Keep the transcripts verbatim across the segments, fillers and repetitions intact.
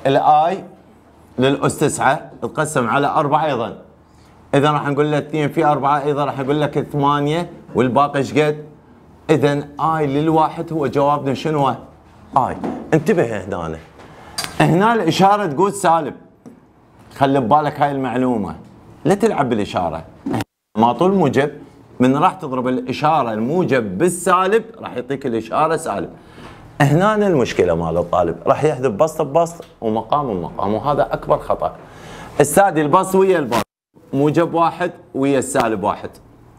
الاي للأس تسعة تقسم على أربعة أيضا. إذا راح نقول له اثنين في أربعة، أيضا راح نقول لك ثمانية، والباقي ايش قد؟ إذا اي للواحد هو جوابنا شنو؟ اي. انتبه هنا، هنا الإشارة تقول سالب. خلي ببالك هاي المعلومة، لا تلعب بالإشارة. ما طول موجب من راح تضرب الإشارة الموجب بالسالب راح يعطيك الإشارة سالب. هنا المشكلة مال الطالب، راح يحذف بسط ببسط ومقام بمقام، وهذا أكبر خطأ. السادي البسط ويا البسط، موجب واحد ويا السالب واحد.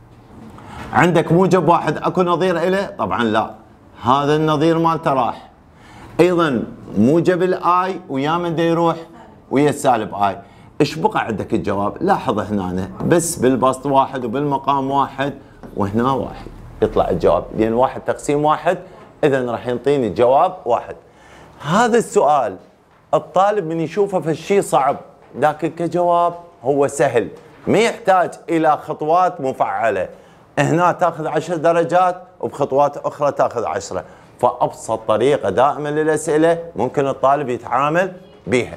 عندك موجب واحد اكو نظير له؟ طبعا لا، هذا النظير مالته راح. ايضا موجب الاي ويا من دا يروح؟ ويا السالب اي. ايش بقى عندك الجواب؟ لاحظ هنا بس بالبسط واحد وبالمقام واحد وهنا واحد، يطلع الجواب، لان واحد تقسيم واحد، اذا راح ينطيني الجواب واحد. هذا السؤال الطالب من يشوفه في الشيء صعب، لكن كجواب هو سهل، ما يحتاج الى خطوات مفعله. هنا تاخذ عشر درجات وبخطوات اخرى تاخذ عشرة، فابسط طريقه دائما للاسئله ممكن الطالب يتعامل بها.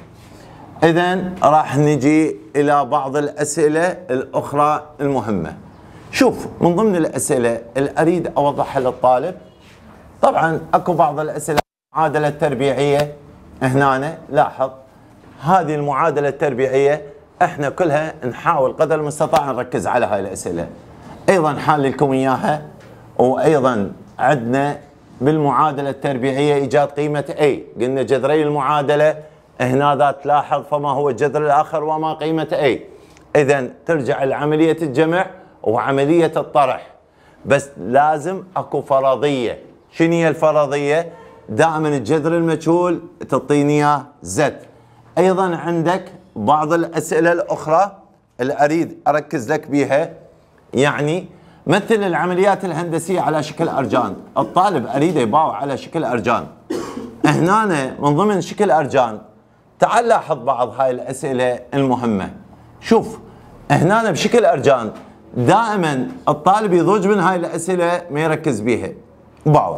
اذا راح نجي الى بعض الاسئله الاخرى المهمه. شوف، من ضمن الاسئله اللي اريد اوضحها للطالب، طبعا اكو بعض الاسئله المعادله التربيعيه. هنا لاحظ هذه المعادله التربيعيه احنا كلها نحاول قدر المستطاع نركز على هاي الاسئله. ايضا حال لكم اياها، وايضا عندنا بالمعادله التربيعيه ايجاد قيمه A. قلنا جذري المعادله هنا ذات تلاحظ فما هو الجذر الاخر وما قيمه A. اذا ترجع لعمليه الجمع وعمليه الطرح، بس لازم اكو فرضيه. شنو هي الفرضيه؟ دائما الجذر المجهول تعطيني اياه زد. ايضا عندك بعض الاسئله الاخرى اللي اريد اركز لك بيها، يعني مثل العمليات الهندسيه على شكل ارجان. الطالب اريده يباوع على شكل ارجان. هنا من ضمن شكل ارجان تعال لاحظ بعض هاي الاسئله المهمه. شوف هنا بشكل ارجان دائما الطالب يضوج من هاي الاسئله ما يركز بيها، باوع.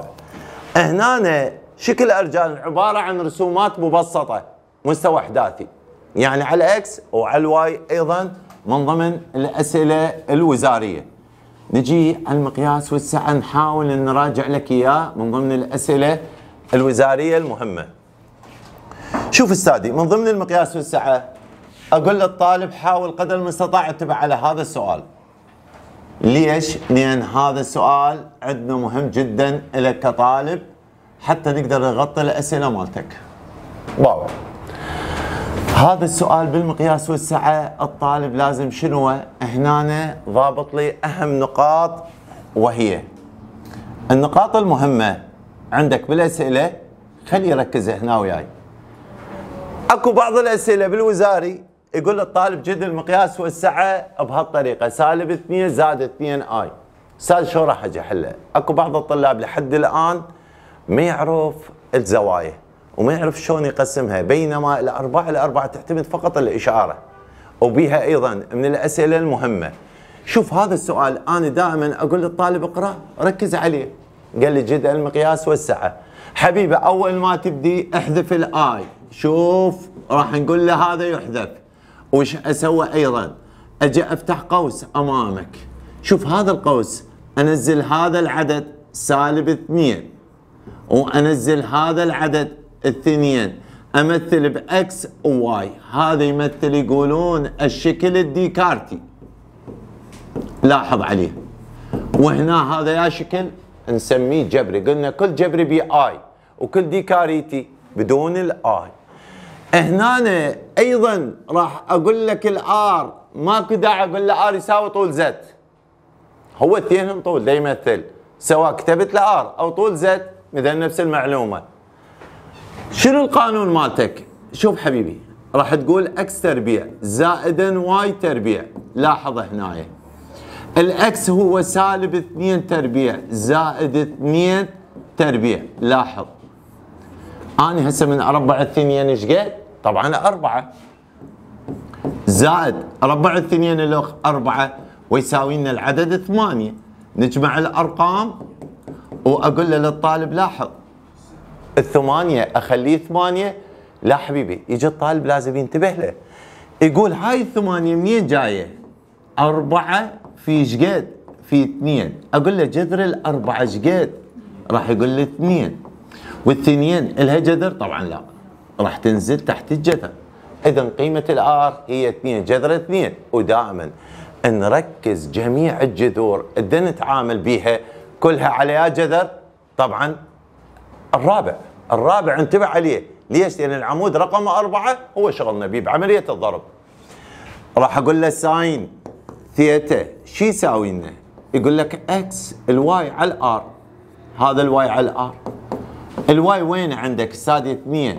هنا شكل ارجان عباره عن رسومات مبسطه مستوى وحداتي، يعني على الاكس وعلى الواي. ايضا من ضمن الاسئله الوزاريه. نجي على المقياس والسعه، نحاول ان نراجع لك اياه من ضمن الاسئله الوزاريه المهمه. شوف استاذي، من ضمن المقياس والسعه اقول للطالب حاول قدر المستطاع اتبع على هذا السؤال. ليش؟ لان هذا السؤال عندنا مهم جدا لك كطالب حتى نقدر نغطي الاسئله مالتك. واو. هذا السؤال بالمقياس والسعه الطالب لازم شنو؟ هنا ضابط لي اهم نقاط، وهي النقاط المهمه عندك بالاسئله. خلي يركز هنا وياي. اكو بعض الاسئله بالوزاري يقول الطالب جد المقياس والسعه بهالطريقه، سالب اثنين زائد اثنين اي. استاذ شو راح اجي احله؟ اكو بعض الطلاب لحد الان ما يعرف الزوايا وما يعرف شلون يقسمها، بينما الاربعه الاربعه تعتمد فقط الاشاره، وبها ايضا من الاسئله المهمه. شوف هذا السؤال انا دائما اقول للطالب اقرا ركز عليه. قال لي جد المقياس والسعه. حبيبي اول ما تبدي احذف الاي. شوف راح نقول له هذا يحذف. وش اسوي ايضا؟ اجي افتح قوس امامك. شوف هذا القوس انزل هذا العدد سالب اثنين، وانزل هذا العدد اثنين، امثل باكس وواي. هذا يمثل يقولون الشكل الديكارتي. لاحظ عليه. وهنا هذا يا شكل نسميه جبري. قلنا كل جبري بي اي وكل ديكاريتي بدون الاي. هنا ايضا راح اقول لك الار ماكو داعي اقول له ار يساوي طول زد. هو اثنين طول دا يمثل، سواء كتبت له ار او طول زد مثل نفس المعلومه. شنو القانون مالتك؟ شوف حبيبي راح تقول اكس تربيع زائدا واي تربيع. لاحظ هنايا الاكس هو سالب اثنين تربيع زائد اثنين تربيع. لاحظ أنا هسه من أربع الاثنين ايش قد؟ طبعا أربعة زائد أربع الاثنين الأخ أربعة ويساوي لنا العدد ثمانية. نجمع الأرقام وأقول له للطالب لاحظ الثمانية أخليه ثمانية لا حبيبي، يجي الطالب لازم ينتبه له، يقول هاي الثمانية منين جاية؟ أربعة في شقد في اثنين، أقول له جذر الأربعة شقد؟ راح يقول لي اثنين، والثنين إلها جذر؟ طبعا لا، راح تنزل تحت الجذر. إذا قيمة الآر هي اثنين جذر اثنين. ودائما نركز جميع الجذور اللي نتعامل بيها كلها عليها جذر. طبعا الرابع، الرابع انتبه عليه، ليش؟ لأن العمود رقم أربعة هو شغلنا بيه بعملية الضرب. راح أقول له ساين ثيتا شو يساوي لنا؟ يقول لك اكس الواي على الار، هذا الواي على الار، الواي وين عندك؟ استاذ اثنين،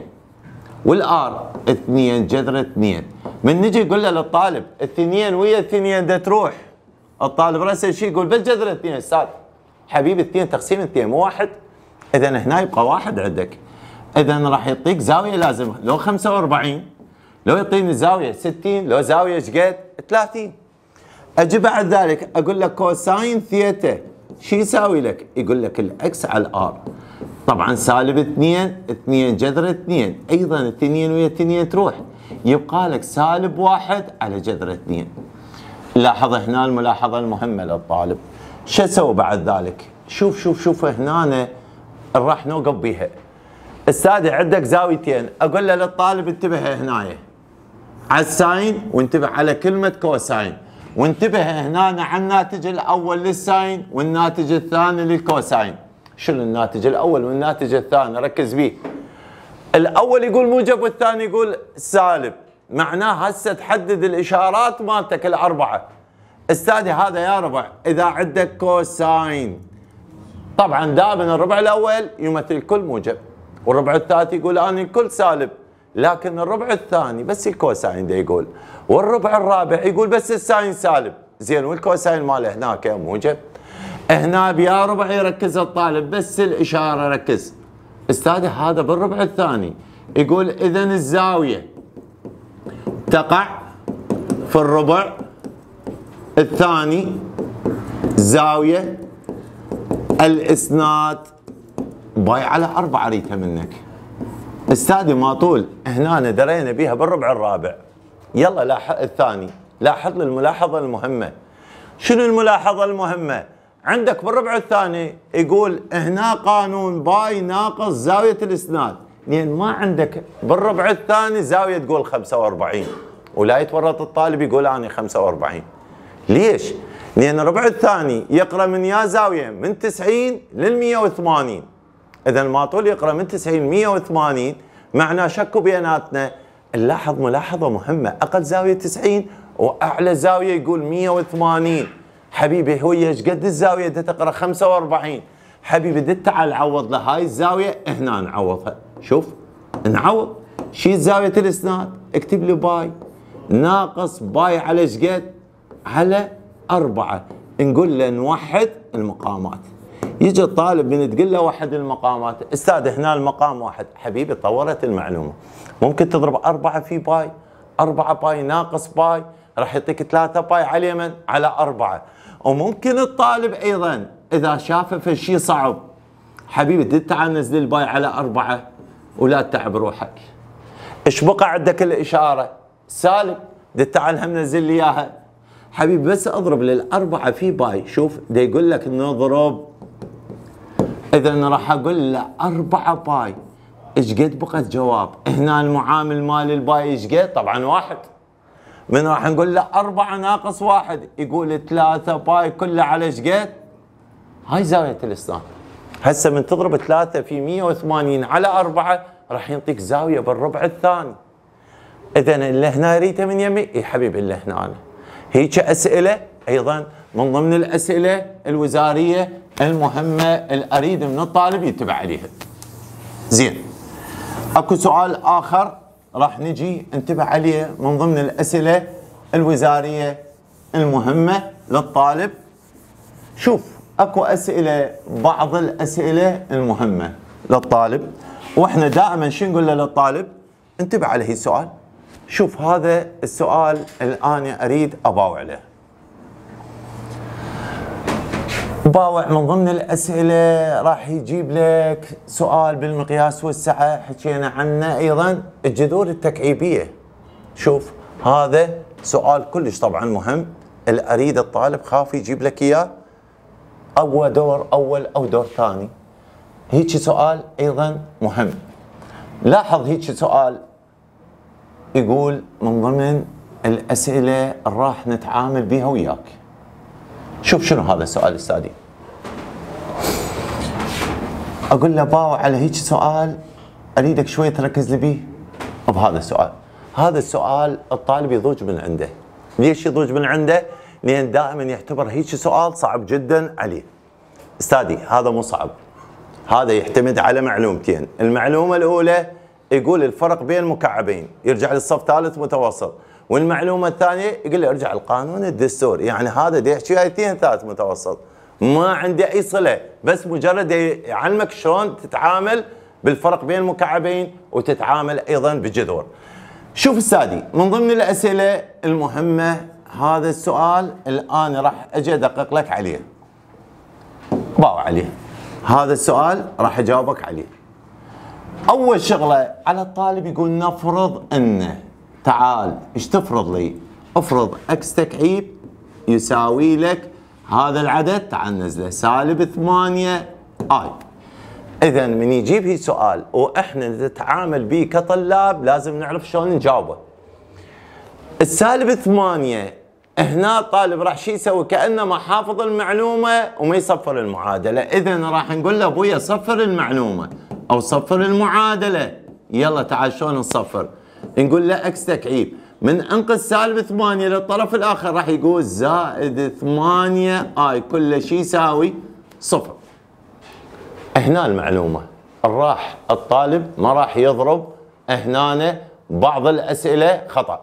والار اثنين جذر اثنين. من نجي نقول له للطالب اثنين ويا اثنين دا تروح، الطالب راسه شي يقول بس جذر اثنين استاذ. حبيبي اثنين تقسيم اثنين مو واحد، اذا هنا يبقى واحد عندك، اذا راح يعطيك زاويه لازم لو خمسة وأربعين، لو يعطيني زاويه ستين، لو زاويه ايش قد؟ ثلاثين. اجي بعد ذلك اقول لك كوساين ثيتا شو يساوي لك؟ يقول لك الاكس على الار، طبعا سالب اثنين، اثنين جذر اثنين، ايضا اثنين ويا اثنين تروح، يبقى لك سالب واحد على جذر اثنين. لاحظ هنا الملاحظه المهمه للطالب، شو اسوي بعد ذلك؟ شوف شوف شوف هنا راح نوقف بيها. استاذي عندك زاويتين، اقول له للطالب انتبه هنايا على الساين، وانتبه على كلمه كوساين، وانتبه هنا على الناتج الاول للساين والناتج الثاني للكوساين. شنو الناتج الاول والناتج الثاني؟ ركز بيه. الاول يقول موجب والثاني يقول سالب، معناه هسه تحدد الاشارات مالتك الاربعه. استاذي هذا يا ربع اذا عندك كوساين، طبعا دائما الربع الاول يمثل كل موجب، والربع الثالث يقول اني كل سالب، لكن الربع الثاني بس الكوساين ده يقول، والربع الرابع يقول بس الساين سالب. زين والكوساين ماله هناك موجب، هنا بيا ربع يركز الطالب بس الاشاره ركز. استاذي هذا بالربع الثاني يقول اذا الزاويه تقع في الربع الثاني زاويه الاسناد باي على أربعة ريتها منك. استاذي ما طول هنا درينا بيها بالربع الرابع. يلا لاحظ الثاني، لاحظ لي الملاحظه المهمه. شنو الملاحظه المهمه؟ عندك بالربع الثاني يقول هنا قانون باي ناقص زاويه الاسناد، لان ما عندك بالربع الثاني زاويه تقول خمسة وأربعين، ولا يتورط الطالب يقول انا خمسة وأربعين. ليش؟ لان الربع الثاني يقرا من يا زاويه من تسعين لل مئة وثمانين، اذا الماطول يقرا من تسعين ل مئة وثمانين، معناه شكوا بيناتنا. نلاحظ ملاحظه مهمه، اقل زاويه تسعين واعلى زاويه يقول مئة وثمانين. حبيبي هو ايش قد الزاويه ده تقرا خمسة وأربعين. حبيبي ده تعال عوض لهاي الزاويه هنا نعوضها. شوف نعوض شيل زاويه الاسناد، اكتب لي باي ناقص باي على ايش قد؟ على أربعة. نقول له نوحد المقامات. يجي الطالب من تقول له وحد المقامات، استاذ هنا المقام واحد. حبيبي طورت المعلومه، ممكن تضرب أربعة في باي، أربعة باي ناقص باي راح يعطيك ثلاثة باي على اليمن على أربعة. وممكن الطالب أيضا إذا شافه في شيء صعب، حبيبي تعال نزل الباي على أربعة ولا تتعب روحك. إيش بقى عندك الإشارة؟ سالب، تعال هم نزل لي إياها. حبيبي بس أضرب للأربعة في باي، شوف ده يقول لك نضرب، إذا راح أقول له أربعة باي. إيش قد بقت جواب؟ هنا المعامل مال الباي إيش قد؟ طبعا واحد. من راح نقول له أربعة ناقص واحد، يقول ثلاثة باي كلها على إيش قد؟ هاي زاوية الإسناد. هسه من تضرب ثلاثة في مئة وثمانين على أربعة راح يعطيك زاوية بالربع الثاني. إذا اللي هنا يريته من يمي، إي حبيبي اللي هنا. هيك أسئلة أيضا من ضمن الأسئلة الوزارية المهمة اللي أريد من الطالب يتبع عليها. زين. اكو سؤال آخر راح نجي انتبه عليه من ضمن الأسئلة الوزارية المهمة للطالب. شوف اكو أسئلة، بعض الأسئلة المهمة للطالب، واحنا دائما شو نقول له للطالب؟ انتبه على هي السؤال. شوف هذا السؤال الآن أريد أباوع له. باوع من ضمن الأسئلة راح يجيب لك سؤال بالمقياس والسعة، حكينا عنه أيضا الجذور التكعيبية. شوف هذا سؤال كلش طبعا مهم، أريد الطالب خاف يجيب لك إياه أو دور أول أو دور ثاني. هيك سؤال أيضا مهم. لاحظ هيك سؤال يقول من ضمن الأسئلة راح نتعامل بها وياك. شوف شنو هذا السؤال استاذي. اقول له باوع على هيك سؤال اريدك شوي تركز لي بيه بهذا السؤال. هذا السؤال الطالب يضوج من عنده. ليش يضوج من عنده؟ لان دائما يعتبر هيك سؤال صعب جدا عليه. استاذي هذا مو صعب، هذا يعتمد على معلومتين. المعلومه الاولى يقول الفرق بين مكعبين، يرجع للصف ثالث متوسط. والمعلومه الثانيه يقول لي ارجع القانون الدستوري. يعني هذا دا يحكي ايتين ثالث متوسط، ما عنده اي صله، بس مجرد يعلمك شلون تتعامل بالفرق بين المكعبين وتتعامل ايضا بالجذور. شوف استاذي من ضمن الاسئله المهمه هذا السؤال الان راح اجي ادقق لك عليه. باو عليه. هذا السؤال راح اجاوبك عليه. اول شغله على الطالب يقول نفرض انه، تعال ايش تفرض لي؟ افرض اكس تكعيب يساوي لك هذا العدد، تعال نزله سالب ثمانية اي. اذا من يجيب هي سؤال واحنا نتعامل به كطلاب لازم نعرف شلون نجاوبه. السالب ثمانية هنا الطالب راح شو يسوي؟ كانما حافظ المعلومه وما يصفر المعادله. اذا راح نقول له ابويا صفر المعلومه او صفر المعادله. يلا تعال شلون نصفر؟ نقول له اكس تكعيب من انقذ سالب ثمانية للطرف الاخر راح يقول زائد ثمانية اي كل شيء يساوي صفر. هنا المعلومه راح الطالب ما راح يضرب. هنا بعض الاسئله خطا.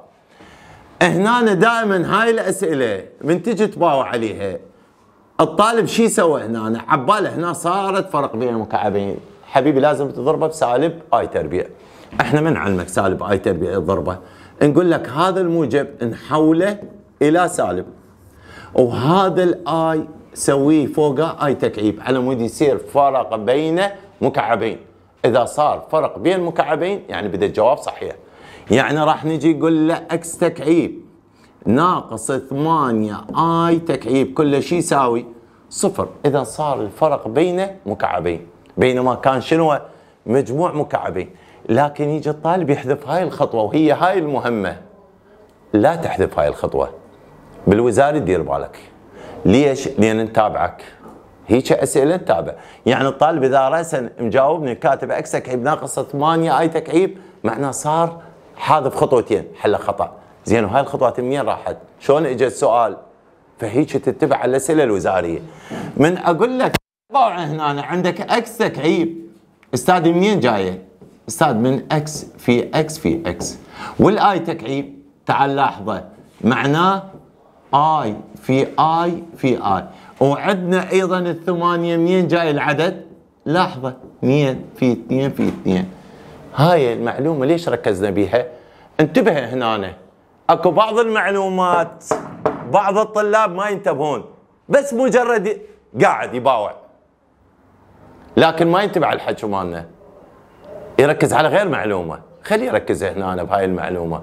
هنا دائما هاي الاسئله من تجي تباوع عليها الطالب شو يسوي هنا؟ عباله هنا صارت فرق بين المكعبين، حبيبي لازم تضربه بسالب اي تربيع. احنا من علمك سالب اي تربيع تضربه؟ نقول لك هذا الموجب نحوله الى سالب، وهذا الاي سويه فوقه اي تكعيب على مود يصير فرق بين مكعبين. اذا صار فرق بين مكعبين يعني بدا الجواب صحيح. يعني راح نجي نقول له اكس تكعيب ناقص ثمانية اي تكعيب كل شيء يساوي صفر. اذا صار الفرق بين مكعبين، بينما كان شنو؟ مجموع مكعبين. لكن يجي الطالب يحذف هاي الخطوه وهي هاي المهمه. لا تحذف هاي الخطوه. بالوزاره دير بالك. ليش؟ لان نتابعك. هيك اسئله نتابع. يعني الطالب اذا راسا مجاوبني كاتب اكس تكعيب ناقص ثمانية اي تكعيب معناه صار حاذف خطوتين، حله خطا. زين وهاي الخطوات منين راحت؟ شلون اجى السؤال؟ فهيك تتبع الاسئله الوزاريه. من اقول لك هنا عندك اكس تكعيب استاذ منين جايه؟ استاذ من اكس في اكس في اكس. والاي تكعيب تعال لاحظه معناه اي في اي في اي. وعندنا ايضا الثمانيه منين جاي العدد؟ لاحظه اثنين في اثنين في اثنين. هاي المعلومه ليش ركزنا بيها؟ انتبه هنا اكو بعض المعلومات بعض الطلاب ما ينتبهون، بس مجرد قاعد يباوع لكن ما ينتبه على الحكي مالنا، يركز على غير معلومه. خليه يركز هنا بهاي المعلومه.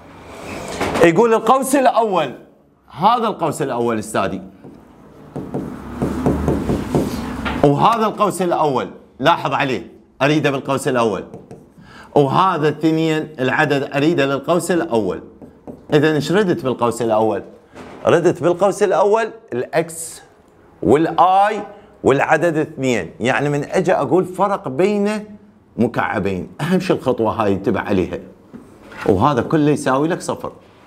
يقول القوس الاول، هذا القوس الاول استاذي، وهذا القوس الاول لاحظ عليه اريده بالقوس الاول، وهذا الاثنين العدد اريده للقوس الاول. اذا ايش ردت بالقوس الاول؟ ردت بالقوس الاول الاكس والاي والعدد اثنين. يعني من اجي اقول فرق بين مكعبين، اهم شيء الخطوه هاي انتبه عليها. وهذا كله يساوي لك صفر.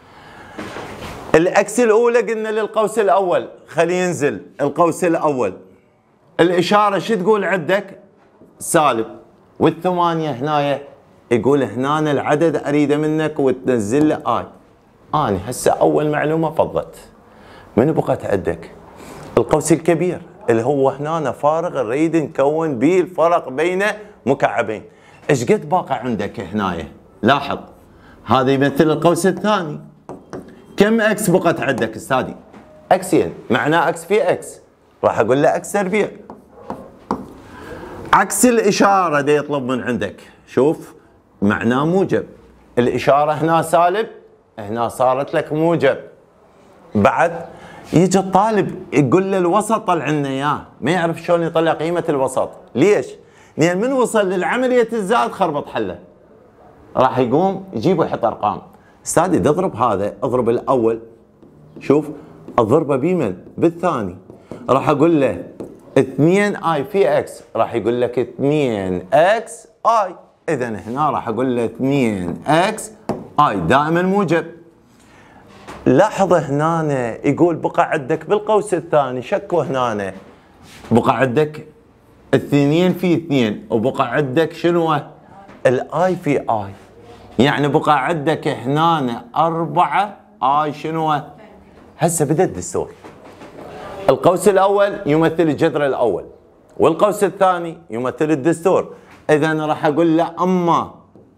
الاكس الاولى قلنا للقوس الاول، خليه ينزل القوس الاول. الاشاره شو تقول عندك؟ سالب. والثمانيه هنايا يقول هنا العدد اريده منك وتنزل له اي. اني هسه اول معلومه فضت. من بقت عندك؟ القوس الكبير اللي هو هنا فارغ نريد نكون به الفرق بين مكعبين. ايش قد باقي عندك هنايا؟ لاحظ هذا يمثل القوس الثاني. كم اكس بقت عندك استاذي؟ اكسين، معناه اكس في اكس. راح اقول له اكس تربيع. عكس الاشاره دي يطلب من عندك، شوف معناه موجب، الاشاره هنا سالب، هنا صارت لك موجب. بعد يجي الطالب يقول له الوسط طلع لنا اياه، ما يعرف شلون يطلع قيمه الوسط، ليش؟ لان من وصل للعمليه الزائد خربط حله. راح يقوم يجيب ويحط ارقام. استاذ اذا اضرب هذا، اضرب الاول، شوف اضربه بمن؟ بالثاني. راح اقول له اثنين اي في اكس، راح يقول لك اثنين اكس اي، اذا هنا راح اقول له اثنين اكس اي دائما موجب. لاحظ هنا يقول بقى عندك بالقوس الثاني شكو، هنا بقى عندك اثنين في اثنين، وبقى عندك شنو؟ الاي في اي، يعني بقى عندك هنا أربعة اي شنو؟ هسه بدا الدستور. القوس الاول يمثل الجذر الاول، والقوس الثاني يمثل الدستور. اذا راح اقول له اما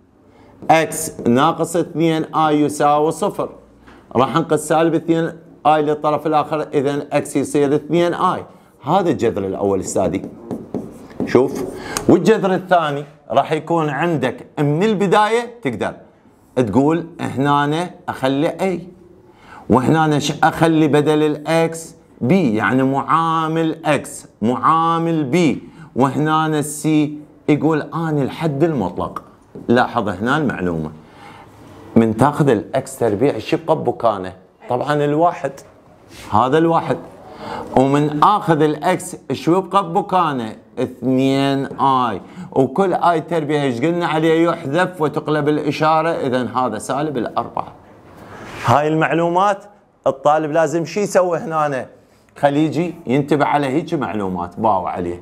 اكس ناقص اثنين اي يساوي صفر، راح انقص سالب اثنين اي للطرف الاخر، اذا اكس يصير اثنين اي. هذا الجذر الاول استاذي. شوف، والجذر الثاني راح يكون عندك من البدايه تقدر تقول هنا اخلي اي، وهنا اخلي بدل الاكس بي، يعني معامل اكس معامل بي، وهنا السي يقول اني الحد المطلق. لاحظ هنا المعلومه، من تاخذ الاكس تربيع ايش يبقى بمكانه؟ طبعا الواحد، هذا الواحد. ومن اخذ الاكس ايش يبقى بمكانه؟ اثنين اي، وكل اي تربيع ايش قلنا عليه؟ يحذف وتقلب الاشاره، اذا هذا سالب الاربعه. هاي المعلومات الطالب لازم شو يسوي هنا؟ خليجي ينتبه على هيك معلومات باو عليه.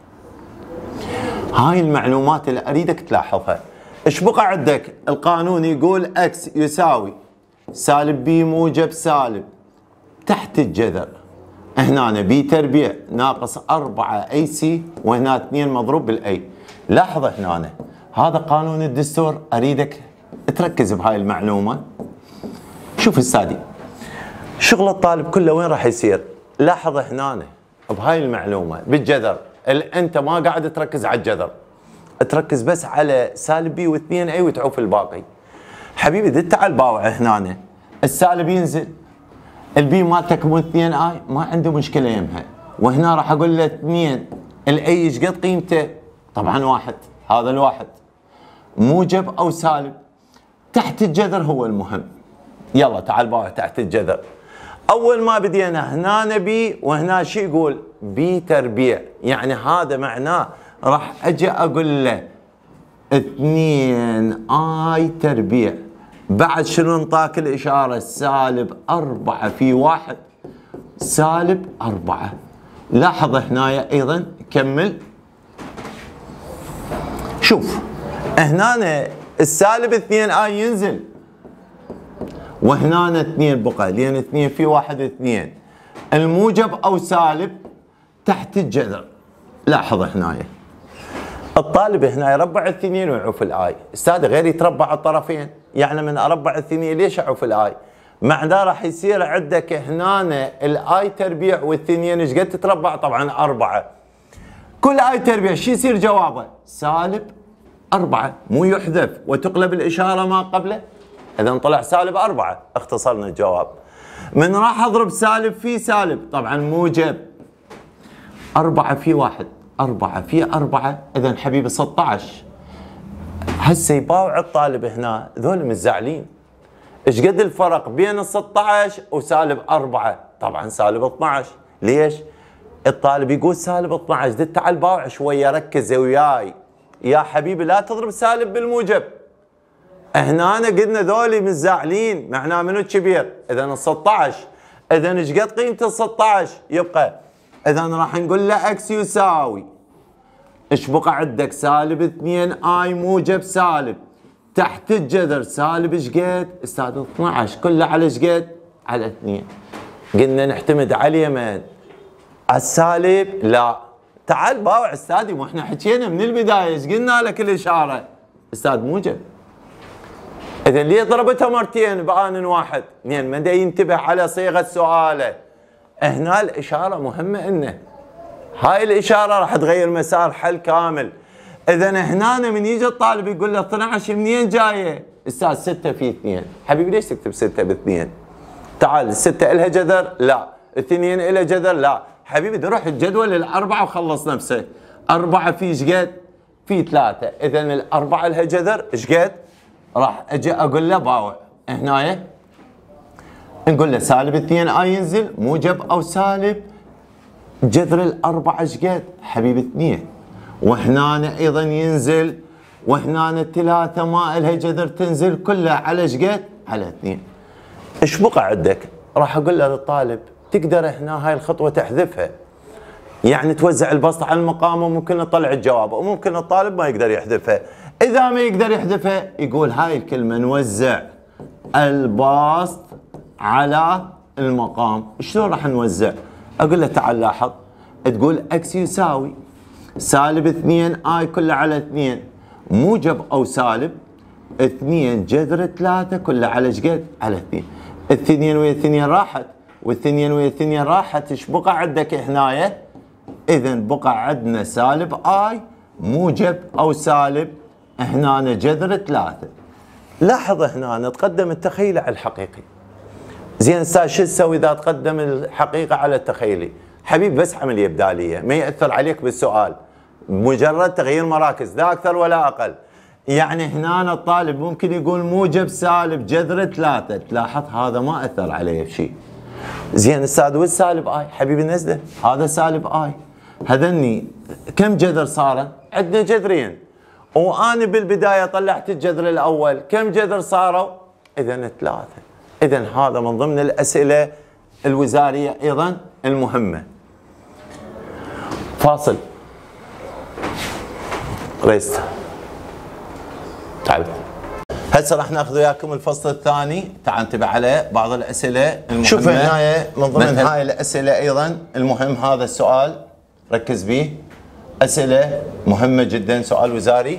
هاي المعلومات اللي اريدك تلاحظها. ايش بقى عندك؟ القانون يقول اكس يساوي سالب بي موجب سالب تحت الجذر، هنا بي تربيع ناقص أربعة اي سي، وهنا اثنين مضروب بالاي. لاحظ هنا هذا قانون الدستور، اريدك تركز بهاي المعلومه. شوف استاذي، شغل الطالب كله وين راح يصير؟ لاحظ هنا بهاي المعلومه بالجذر، انت ما قاعد تركز على الجذر، تركز بس على سالب بي واثنين اي وتعوف الباقي. حبيبي دت تعال باوع هنا، السالب ينزل، البي مالتك مو اثنين اي، ما عنده مشكله يمها، وهنا راح اقول له اثنين، الاي ايش قد قيمته؟ طبعا واحد، هذا الواحد موجب او سالب. تحت الجذر هو المهم. يلا تعال باوع تحت الجذر. اول ما بدينا هنا بي، وهنا شو يقول؟ بي تربيع، يعني هذا معناه راح اجي اقول له اثنين اي تربيع. بعد شنو انطاك الاشاره؟ سالب أربعة في واحد، سالب أربعة. لاحظ هنا ايضا، كمل. شوف هنا السالب اثنين اي ينزل، وهنا اثنين بقى، لان اثنين في واحد اثنين. الموجب او سالب تحت الجذر. لاحظ هنا الطالب هنا يربع الاثنين ويعوف الاي. استاذ غير يتربع الطرفين، يعني من اربع الاثنين ليش اعوف الاي؟ معناه راح يصير عندك هنا الاي تربيع والاثنين ايش قد تتربع؟ طبعا اربعه. كل اي تربيع شو يصير جوابه؟ سالب اربعه، مو يحذف وتقلب الاشاره ما قبله، اذا طلع سالب اربعه، اختصرنا الجواب. من راح اضرب سالب في سالب، طبعا موجب، أربعة في واحد، أربعة في أربعة، إذا حبيبي ستة عشر. هسه يباوع الطالب هنا، ذول متزعلين. إيش قد الفرق بين ال ستة عشر وسالب أربعة؟ طبعا سالب اثني عشر. ليش؟ الطالب يقول سالب اثني عشر، دت تعال باوع شوية، ركز وياي. يا حبيبي لا تضرب سالب بالموجب. هنا قلنا ذولي متزعلين، معناه منو الكبير؟ إذا ال ستة عشر. إذا إيش قد قيمة ال ستة عشر؟ يبقى إذا راح نقول له اكس يساوي ايش بقى عندك؟ سالب اثنين اي موجب سالب تحت الجذر سالب ايش قد؟ استاذ اثني عشر، كله على ايش قد؟ على اثنين. قلنا نعتمد على اليمين، السالب لا. تعال باوع استاذي، مو احنا حكينا من البدايه ايش قلنا لك الاشاره؟ استاذ موجب. اذا ليه ضربتها مرتين بآن واحد؟ اثنين ما ينتبه على صيغه سؤاله. هنا الاشاره مهمه، انه هاي الاشاره راح تغير مسار حل كامل. اذا هنا من يجي الطالب يقول له اثني عشر منين جايه؟ استاذ ستة في اثنين. حبيبي ليش تكتب ستة باثنين؟ تعال الستة الها جذر؟ لا. اثنين الها جذر؟ لا. حبيبي بدي اروح الجدول الاربعه وخلص نفسه. أربعة في ايش قد؟ في ثلاثة. اذا الاربعه لها جذر ايش قد؟ راح اجي اقول له باوع هنا نقول له سالب اثنين اي ينزل موجب او سالب جذر الاربعه ايش قد؟ حبيبي اثنين. وهنا ايضا ينزل، وهنا الثلاثه ما لها جذر تنزل كلها على ايش قد؟ على اثنين. ايش بقى عندك؟ راح اقول له للطالب تقدر هنا هاي الخطوه تحذفها، يعني توزع البسط على المقام وممكن نطلع الجواب، وممكن الطالب ما يقدر يحذفها. اذا ما يقدر يحذفها يقول هاي الكلمه نوزع البسط على المقام. شلون راح نوزع؟ اقول له تعال لاحظ، تقول اكس يساوي سالب اثنين اي كله على اثنين موجب او سالب اثنين جذر ثلاثة كله على ايش قد؟ على اثنين. الاثنين ويا الاثنين راحت، والاثنين ويا الاثنين راحت، ايش بقى عندك هنايا؟ اذا بقى عندنا سالب اي موجب او سالب هنا جذر ثلاثة. لاحظ هنا تقدم التخيلي على الحقيقي. زين استاذ شو تسوي اذا تقدم الحقيقه على التخيلي؟ حبيبي بس عمليه ابداليه ما ياثر عليك بالسؤال، مجرد تغيير مراكز لا اكثر ولا اقل. يعني هنا الطالب ممكن يقول موجب سالب جذر ثلاثة، تلاحظ هذا ما اثر عليه بشيء. زين استاذ والسالب اي؟ حبيبي نزله، هذا سالب اي، هذني كم جذر صار؟ عندنا جذرين، وانا بالبدايه طلعت الجذر الاول، كم جذر صاروا؟ اذا ثلاثه. اذا هذا من ضمن الاسئله الوزاريه ايضا المهمه. فاصل ريست. تعبت. هسه راح ناخذ وياكم الفصل الثاني، تعال انتبه على بعض الاسئله المهمه. شوف هنا من ضمن هاي الاسئله ايضا المهم هذا السؤال، ركز به، اسئله مهمه جدا، سؤال وزاري.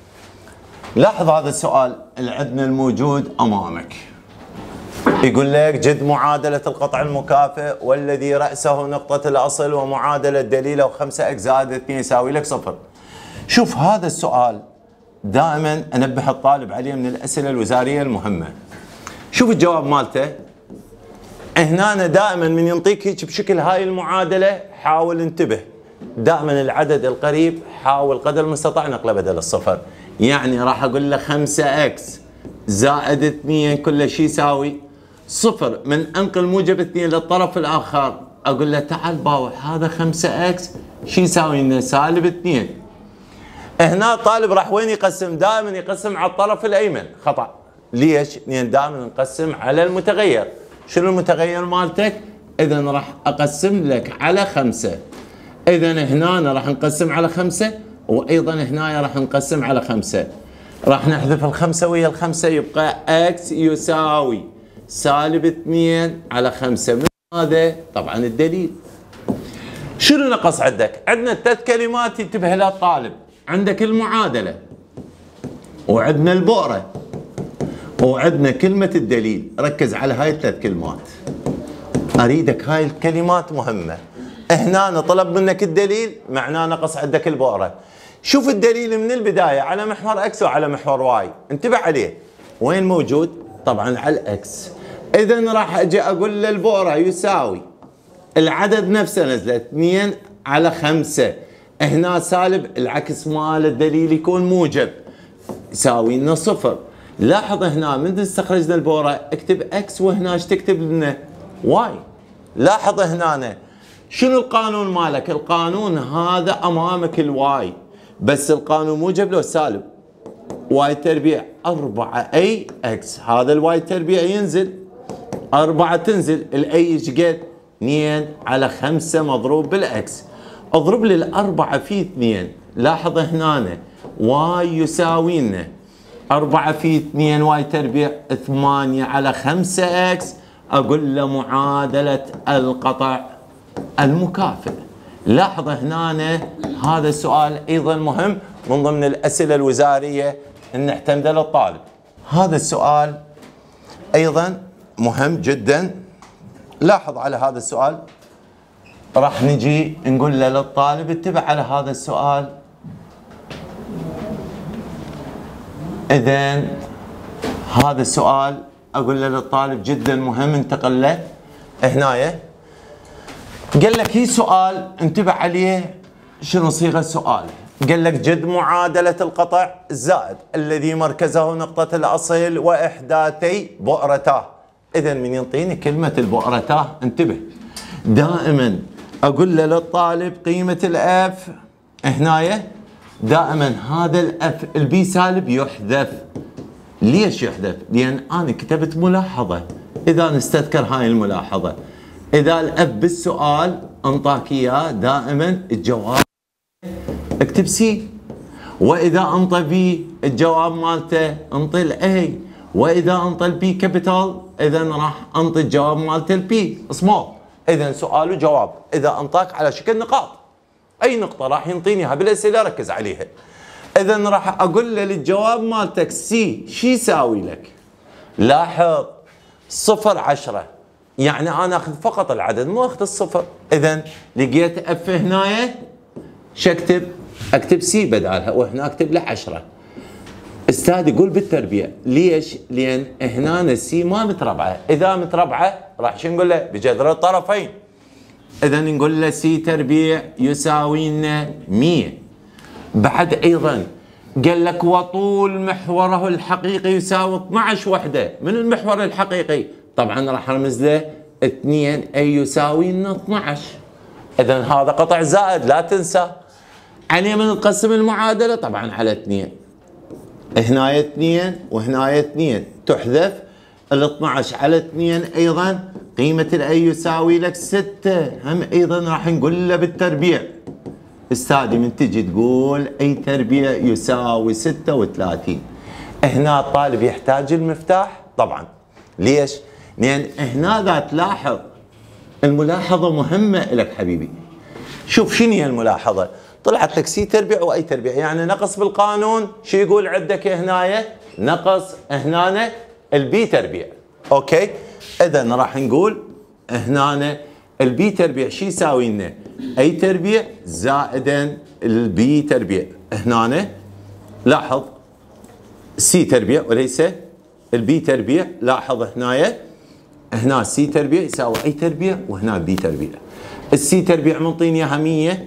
لاحظ هذا السؤال اللي عندنا الموجود امامك. يقول لك جد معادله القطع المكافئ والذي راسه نقطه الاصل ومعادله دليله وخمسة اكس زائد اثنين يساوي لك صفر. شوف هذا السؤال دائما انبه الطالب عليه من الاسئله الوزاريه المهمه. شوف الجواب مالته هنا، دائما من ينطيك هيك بشكل هاي المعادله حاول انتبه، دائما العدد القريب حاول قدر المستطاع نقله بدل الصفر. يعني راح اقول له خمسة اكس زائد اثنين كل شيء يساوي صفر، من انقل موجب اثنين للطرف الاخر اقول له تعال باوع هذا خمسة اكس شو يساوي لنا؟ سالب اثنين. هنا الطالب راح وين يقسم؟ دائما يقسم على الطرف الايمن، خطا. ليش؟ لان دائما نقسم على المتغير. شنو المتغير مالتك؟ اذا راح اقسم لك على خمسة. اذا هنا راح نقسم على خمسة، وايضا هنا راح نقسم على خمسة. راح نحذف الخمسة ويا الخمسة، يبقى اكس يساوي سالب اثنين على خمسة. من هذا طبعا الدليل. شنو نقص عندك؟ عندنا ثلاث كلمات ينتبه لها الطالب، عندك المعادلة وعندنا البؤرة وعندنا كلمة الدليل. ركز على هاي الثلاث كلمات، اريدك هاي الكلمات مهمة. هنا طلب منك الدليل معناه نقص عندك البؤرة. شوف الدليل من البداية على محور اكس وعلى محور واي، انتبه عليه. وين موجود؟ طبعا على الاكس. اذا راح اجي اقول للبؤرة يساوي العدد نفسه نزله اثنين على خمسة، هنا سالب العكس مال الدليل يكون موجب يساوي لنا صفر. لاحظ هنا من استخرجنا البؤرة اكتب اكس، وهنا ايش تكتب لنا؟ واي. لاحظ هنا شنو القانون مالك؟ القانون هذا امامك الواي، بس القانون موجب لو سالب. واي تربيع أربعة اي اكس، هذا الواي تربيع ينزل، أربعة تنزل، الاي ايش قد؟ اثنين على خمسة مضروب بالاكس. اضرب لي الأربعة في اثنين. لاحظ هنا واي يساوي لنا أربعة في اثنين واي تربيع ثمانية على خمسة اكس. اقول له معادلة القطع المكافئ. لاحظ هنا هذا السؤال ايضا مهم من ضمن الاسئله الوزاريه ان نعتمد للطالب. هذا السؤال ايضا مهم جدا. لاحظ على هذا السؤال راح نجي نقول له للطالب انتبه على هذا السؤال. إذن هذا السؤال أقول له للطالب جدا مهم، انتقل له هنايا. قال لك هي سؤال انتبه عليه شنو صيغة السؤال. قال لك جد معادلة القطع الزائد الذي مركزه نقطة الأصل وإحداثي بؤرتاه. إذا من ينطيني كلمة البؤرتاه انتبه دائما أقول له للطالب قيمة الأف هنايا دائما هذا الأف البي سالب يحذف. ليش يحذف؟ لأن أنا كتبت ملاحظة. إذا نستذكر هاي الملاحظة، إذا الأف بالسؤال انطاك إياه دائما الجواب اكتب سي، وإذا انطى بي الجواب مالته انطي الأي، وإذا انطى البي كابيتال إذا راح انطي الجواب مالته البي سمول. إذا سؤال وجواب إذا انطاك على شكل نقاط، أي نقطة راح ينطيني اياها بالأسئلة ركز عليها. إذا راح أقول له للجواب مالتك سي شو يساوي لك؟ لاحظ صفر عشرة، يعني أنا أخذ فقط العدد مو أخذ الصفر. إذا لقيت أف هنايا شو أكتب؟ أكتب سي بدالها، وهنا أكتب له عشرة. استاذ يقول بالتربيع ليش؟ لأن هنا السي ما متربعة، إذا متربعة راح شو نقول له؟ بجذر الطرفين. إذا نقول له سي تربيع يساوي لنا مية. بعد أيضا قال لك وطول محوره الحقيقي يساوي اثنعش وحدة. من المحور الحقيقي؟ طبعا راح أرمز له اثنين أي يساوي لنا اثنعش. إذا هذا قطع زائد لا تنسى. عليه من نقسم المعادلة طبعا على اثنين. هنا اثنين وهنا اثنين تحذف ال اثنعش على اثنين. أيضا قيمة الأي يساوي لك ستة. هم أيضا راح نقول له بالتربيع. استاذي من تجي تقول أي تربيع يساوي ستة وثلاثين. هنا الطالب يحتاج المفتاح طبعا. ليش؟ لأن هنا ذا تلاحظ الملاحظة مهمة لك حبيبي. شوف شنو هي الملاحظة؟ طلعت لك سي تربيع واي تربيع، يعني نقص بالقانون شو يقول عندك هنايا؟ نقص هنا البي تربيع. اوكي؟ اذا راح نقول هنا البي تربيع شو يساوي لنا؟ اي تربيع زائدا البي تربيع. هنا لاحظ سي تربيع وليس البي تربيع. لاحظ هنايا هنا سي تربيع يساوي اي تربيع وهنا بي تربيع. السي تربيع منطيني اياها مية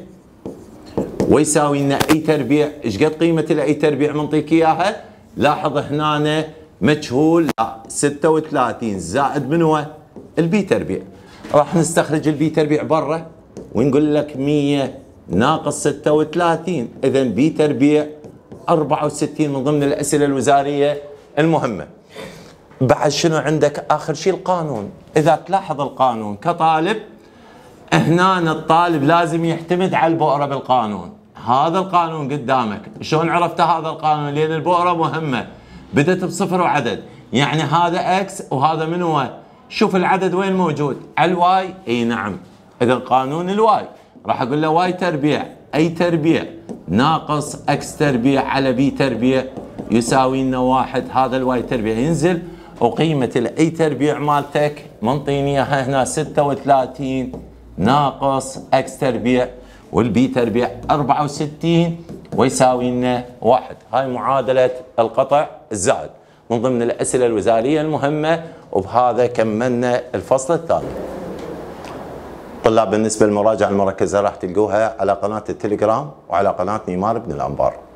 ويساوي لنا اي تربيع. ايش قد قيمه الاي تربيع منطيك اياها؟ لاحظ هنا مجهول ستة وثلاثين زائد من هو؟ البي تربيع. راح نستخرج البي تربيع برا ونقول لك مية ناقص ستة وثلاثين. اذا بي تربيع أربعة وستين من ضمن الاسئله الوزاريه المهمه. بعد شنو عندك اخر شيء؟ القانون. اذا تلاحظ القانون كطالب هنا الطالب لازم يعتمد على البؤره بالقانون. هذا القانون قدامك، شلون عرفت هذا القانون؟ لان البؤره مهمه، بدت بصفر وعدد، يعني هذا اكس وهذا من هو؟ شوف العدد وين موجود؟ على الواي. اي نعم. اذا قانون الواي راح اقول له واي تربيع اي تربيع ناقص اكس تربيع على بي تربيع يساوي لنا واحد. هذا الواي تربيع ينزل، وقيمه الاي تربيع مالتك منطيني اياها هنا ستة وثلاثين ناقص اكس تربيع والبي تربيع أربعة وستين ويساوي لنا واحد. هاي معادله القطع الزائد من ضمن الاسئله الوزاريه المهمه. وبهذا كملنا الفصل الثاني. طلاب بالنسبه للمراجعه المركزه راح تلقوها على قناه التليجرام وعلى قناه نيمار بن الانبار.